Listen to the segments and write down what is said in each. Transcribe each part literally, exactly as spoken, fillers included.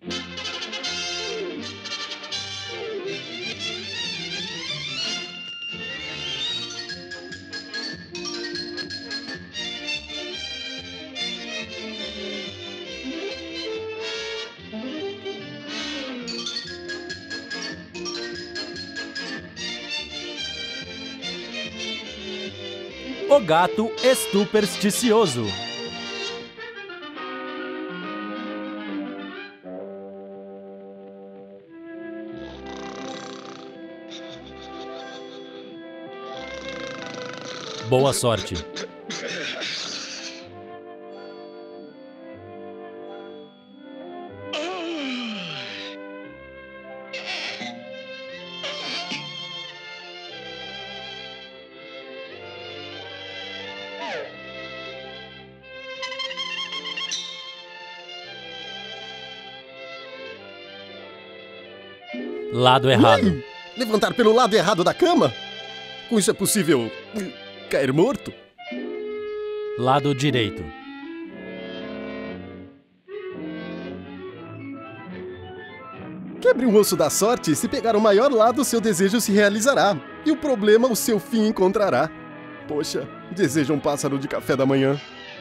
O gato estupersticioso. Boa sorte. Lado errado. Hum, levantar pelo lado errado da cama? Com isso é possível hum, cair morto? Lado direito. Quebre um osso da sorte, se pegar o maior lado, seu desejo se realizará. E o problema, o seu fim encontrará. Poxa, desejo um pássaro de café da manhã.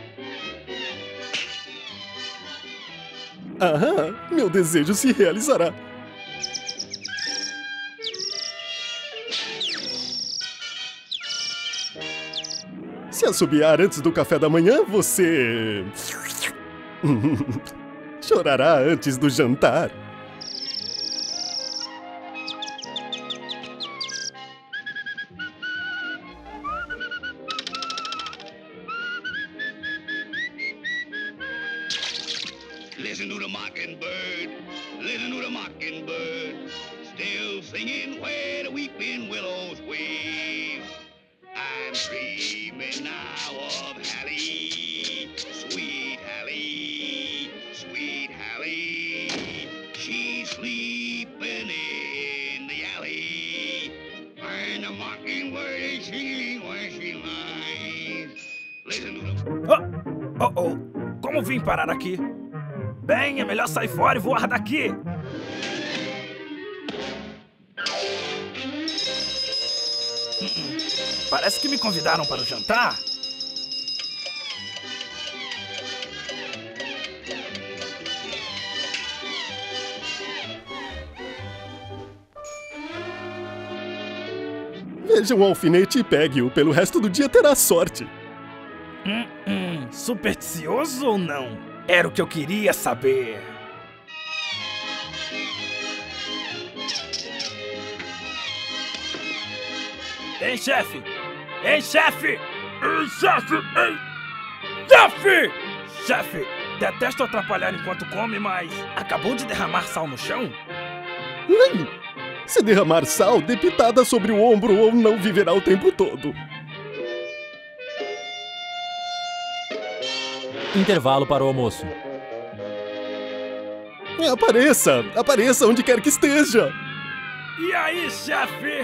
Aham, meu desejo se realizará. Se assobiar antes do café da manhã, você... chorará antes do jantar. Listen to the mockingbird, listen to the mockingbird, still singing where the weeping willows wave. I'm dreaming now of Hallie, sweet Hallie, sweet Hallie. She's sleeping in the alley, and the mockingbird is singing where she lies. Listen to the... Oh, oh, oh, como vim parar aqui? Bem, é melhor sair fora e voar daqui. Parece que me convidaram para o jantar. Veja um alfinete e pegue-o. Pelo resto do dia terá sorte. Hum, hum, supersticioso ou não? Era o que eu queria saber. Ei, chefe! Ei, chefe! Ei, chefe! Ei! Chefe! Chefe, detesto atrapalhar enquanto come, mas acabou de derramar sal no chão? Hum, se derramar sal, dê pitada sobre o ombro ou não viverá o tempo todo. Intervalo para o almoço. Apareça! Apareça onde quer que esteja! E aí, chefe?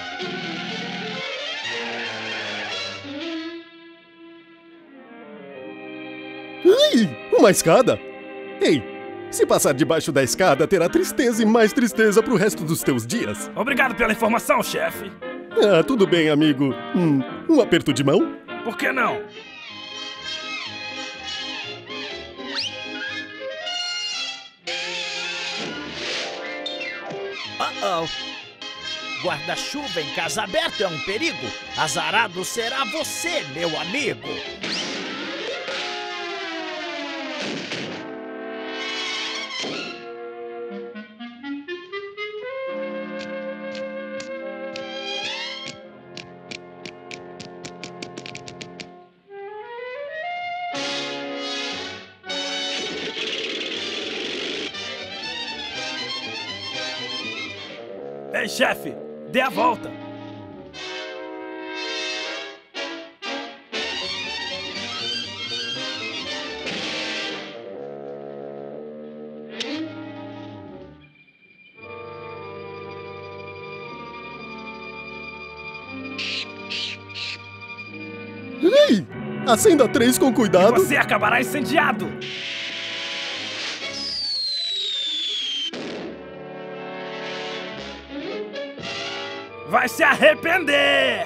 Ai, uma escada? Ei, se passar debaixo da escada, terá tristeza e mais tristeza pro resto dos teus dias. Obrigado pela informação, chefe. Ah, tudo bem, amigo. Hum, um aperto de mão? Por que não? Uh-oh. Guarda-chuva em casa aberta é um perigo. Azarado será você, meu amigo. Ei, chefe, dê a volta. Ei, acenda três com cuidado. E você acabará incendiado. vai se arrepender!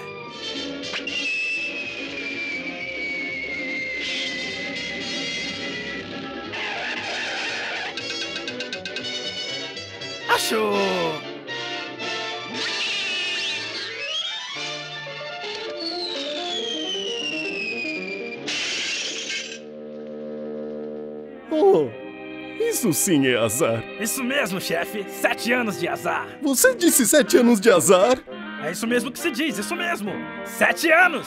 Achou! Oh, isso sim é azar. Isso mesmo, chefe. Sete anos de azar. Você disse sete anos de azar? É isso mesmo que se diz, isso mesmo. Sete anos!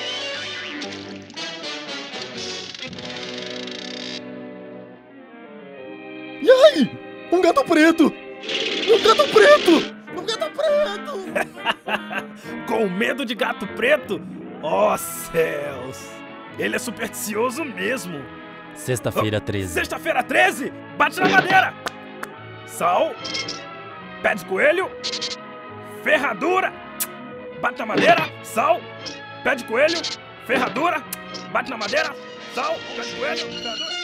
E aí? Um gato preto! Um gato preto! Um gato preto! Com medo de gato preto? Oh, céus! Ele é supersticioso mesmo. Sexta-feira treze. Sexta-feira treze? Bate na madeira! Sal. Pé de coelho. Ferradura. Bate na madeira. Sal. Pé de coelho. Ferradura. Bate na madeira. Sal. Pé de coelho. Ferradura.